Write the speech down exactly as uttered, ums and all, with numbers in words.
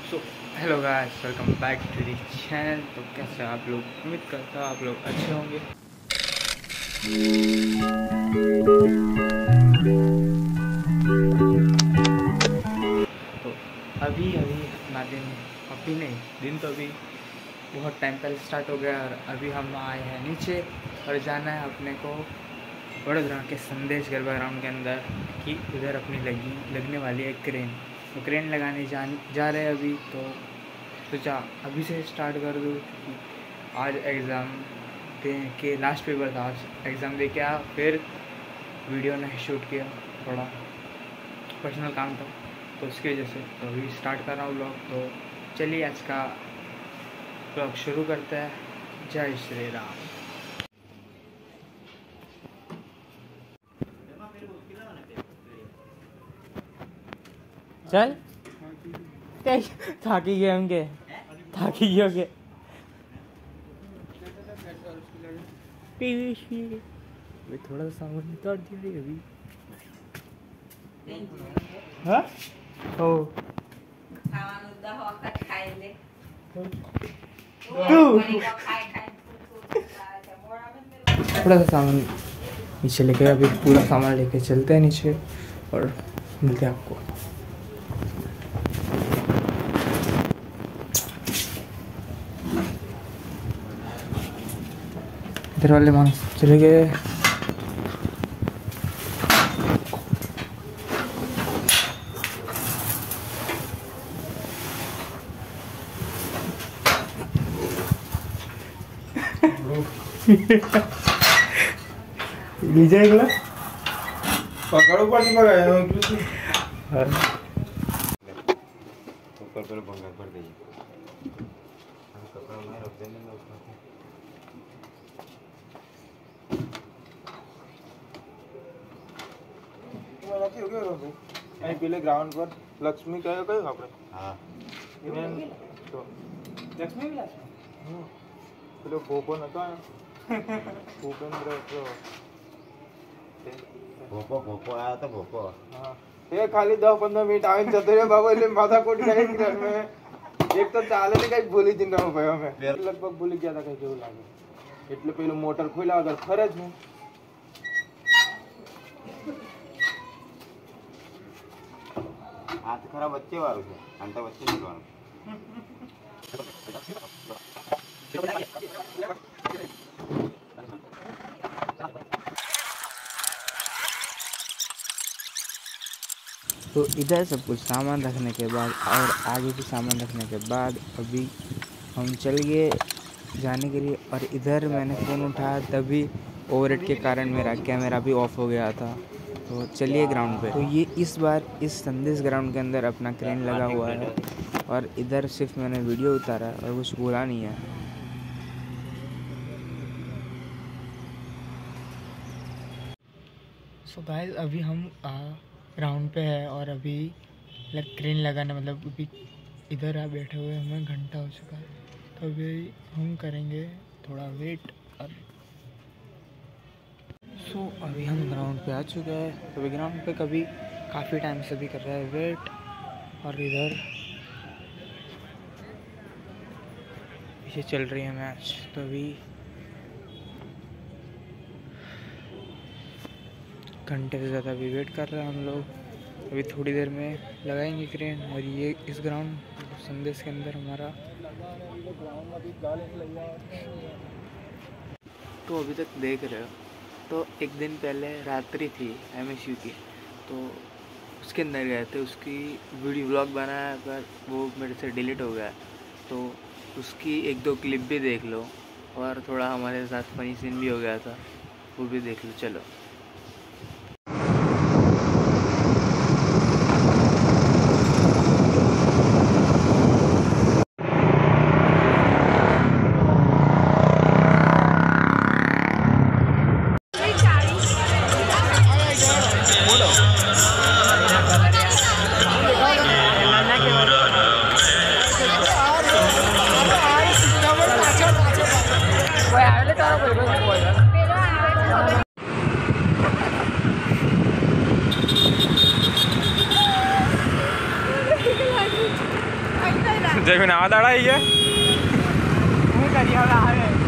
So hello guys, welcome back to the channel. तो कैसे आप लोग? उम्मीद करता हूँ आप लोग अच्छे होंगे। तो अभी अभी अपना दिन अभी नहीं दिन तो अभी बहुत टाइम पहले स्टार्ट हो गया और अभी हम आए हैं नीचे और जाना है अपने को वडोदरा के संदेश गरबा ग्राउंड के अंदर कि उधर अपनी लगी लगने वाली है क्रेन। तो क्रेन लगाने जा जा रहे हैं अभी। तो सोचा अभी से स्टार्ट कर दूँ क्योंकि आज एग्ज़ाम दे के लास्ट पेपर था। आज एग्ज़ाम दे के आया, फिर वीडियो नहीं शूट किया, थोड़ा पर्सनल काम था तो उसकी वजह से। तो अभी स्टार्ट कर रहा हूँ ब्लॉग। तो चलिए आज का ब्लॉग शुरू करते हैं। जय श्री राम। चल थाकी गए होंगे थाकी गए होंगे टीवी थोड़ा सा सामान निकाल दिया अभी। हाँ ओ थोड़ा सा सामान नीचे लेके अभी पूरा सामान लेके चलते हैं नीचे और मिलते हैं आपको। इधर वाले मांस चले गए। लीजिए एक ला पकड़ो पानी पकाया ऊपर पर भंगा कर दीजिए। कपड़ा में रख देंगे पहले ग्राउंड पर लक्ष्मी कहे कहे આપણે હા ઇવેન તો લક્ષ્મી વિલાસ પેલો ભોપો નતો ભૂપેન્દ્ર તો ભોપો ભોપો આયા તો ભોપો હા એ ખાલી દસ પંદર મિનિટ આવીને જતો રહ્યો બાબુ એટલે માથા કોટી કરી ગ્રાઉન્ડ में એક તો ચાલે ને કઈ ભૂલી જ ન ભાઈ અમે લગભગ ભૂલી ગયા હતા કઈ જેવું લાગે એટલે પેલું મોટર ખોલ્યા વગર ફરે જ ને हाथ खरा बच्चे वालों से अंतर बच्चे नहीं वालों। तो इधर सब कुछ सामान रखने के बाद और आगे भी सामान रखने के बाद अभी हम चल गए जाने के लिए। और इधर मैंने फ़ोन उठाया तभी ओवरहेड के कारण मेरा कैमरा भी ऑफ हो गया था। तो चलिए ग्राउंड पे। तो ये इस बार इस संदेश ग्राउंड के अंदर अपना क्रेन लगा हुआ है और इधर सिर्फ मैंने वीडियो उतारा और कुछ बोला नहीं है। सो so गाइस अभी हम ग्राउंड पे है और अभी लग क्रेन लगाना मतलब अभी इधर आ बैठे हुए हमें घंटा हो चुका है। तो अभी हम करेंगे थोड़ा वेट। और सो so, अभी हम ग्राउंड पे आ चुके हैं। तो अभी ग्राउंड पे कभी काफ़ी टाइम से भी कर रहा है वेट। और इधर पीछे चल रही है मैच। तो अभी घंटे से ज़्यादा अभी वेट कर रहे हैं हम लोग। अभी थोड़ी देर में लगाएंगे क्रेन। और ये इस ग्राउंड संदेश के अंदर हमारा तो अभी तक देख रहे हो। तो एक दिन पहले रात्रि थी एमएसयू की, तो उसके अंदर गए थे। उसकी वीडियो व्लॉग बनाया पर वो मेरे से डिलीट हो गया। तो उसकी एक दो क्लिप भी देख लो और थोड़ा हमारे साथ फनी सीन भी हो गया था, वो भी देख लो। चलो जय भी नवा दाड़ा है ये હું કરી હવે આવે